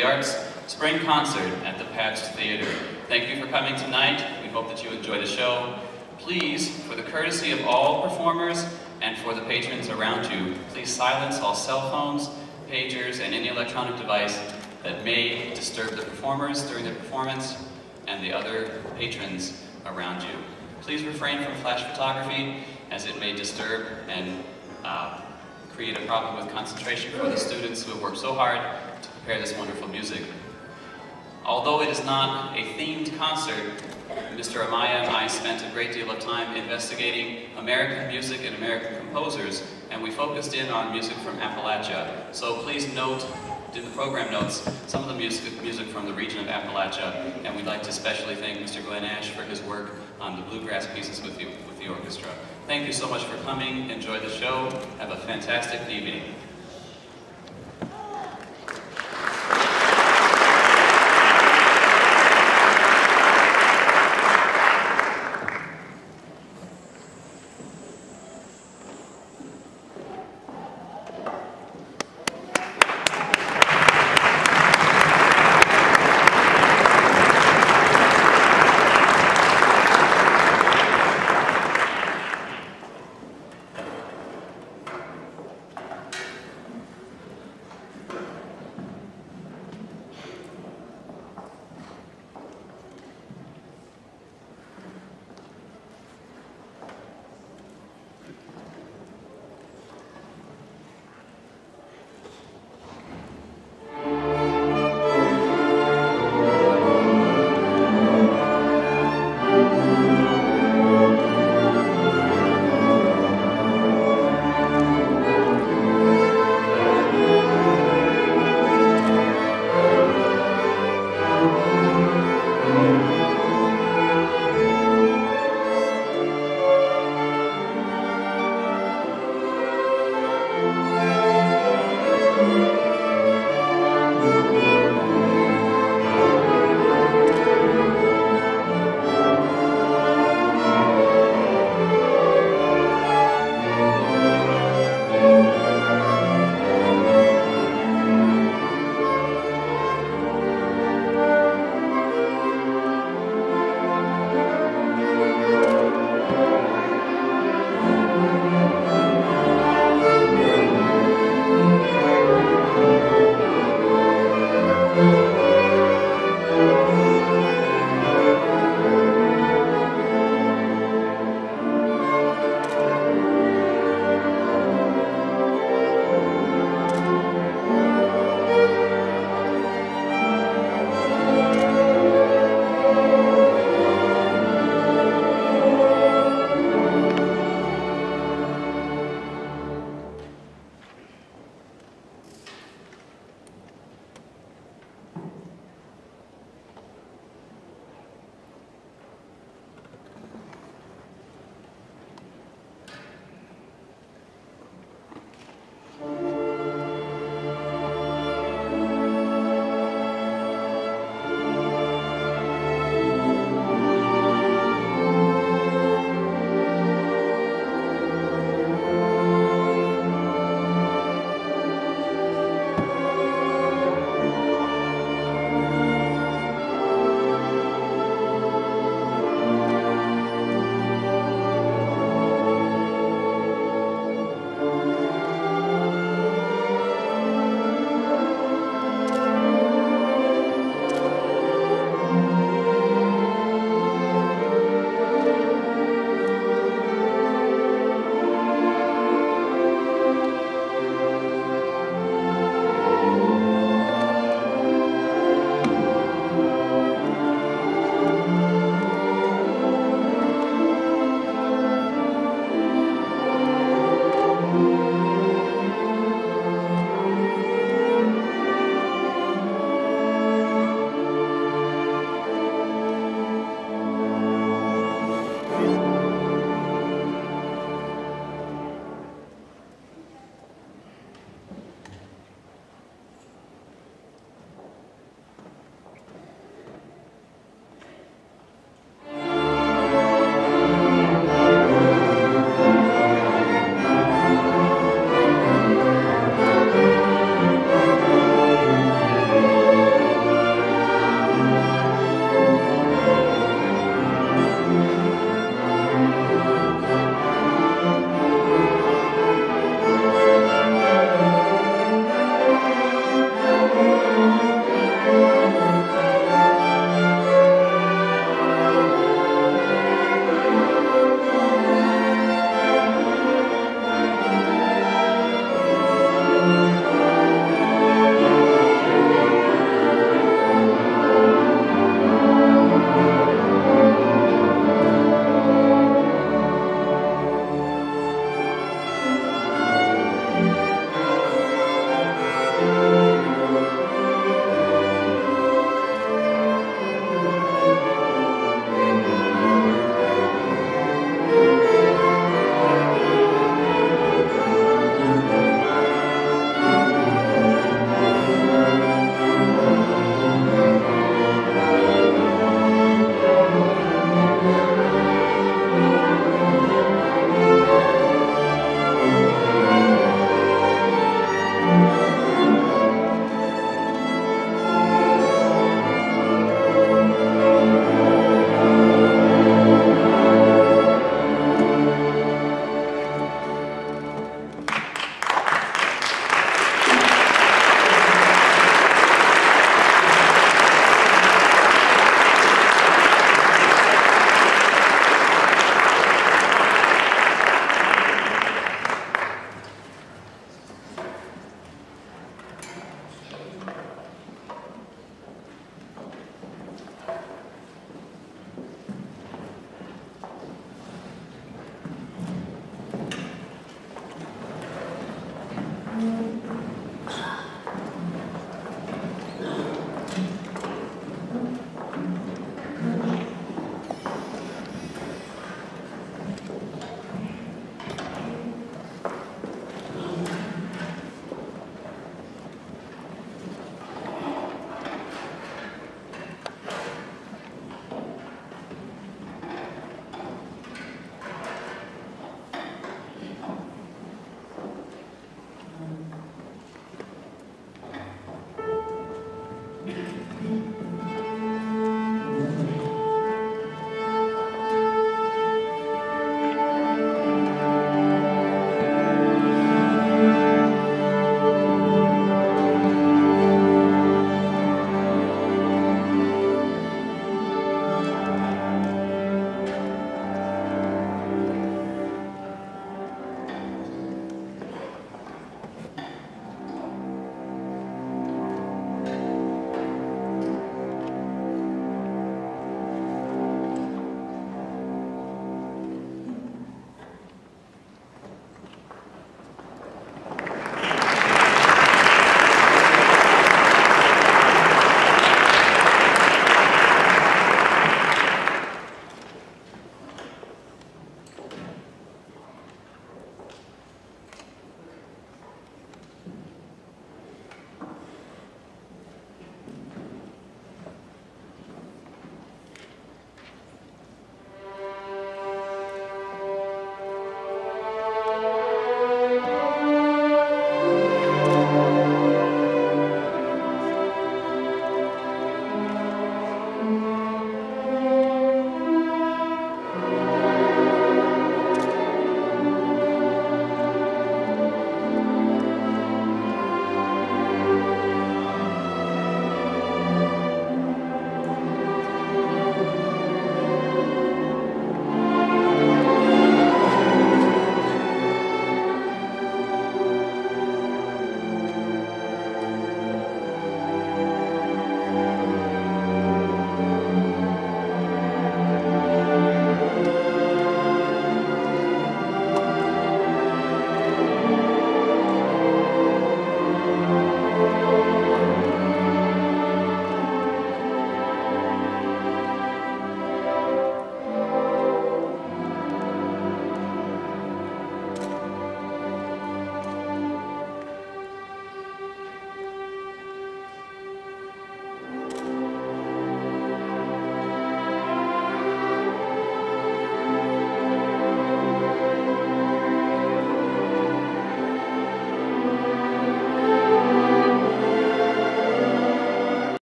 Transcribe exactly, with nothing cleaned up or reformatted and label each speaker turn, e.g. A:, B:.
A: the Arts Spring Concert at the Pabst Theater. Thank you for coming tonight. We hope that you enjoy the show. Please, for the courtesy of all performers and for the patrons around you, please silence all cell phones, pagers, and any electronic device that may disturb the performers during their performance and the other patrons around you. Please refrain from flash photography, as it may disturb and uh, create a problem with concentration for the students who have worked so hard to prepare this wonderful music. Although it is not a themed concert, Mister Amaya and I spent a great deal of time investigating American music and American composers, and we focused in on music from Appalachia. So please note in the program notes some of the music, music from the region of Appalachia, and we'd like to especially thank Mister Glenn Ash for his work on the bluegrass pieces with the, with the orchestra. Thank you so much for coming. Enjoy the show. Have a fantastic evening.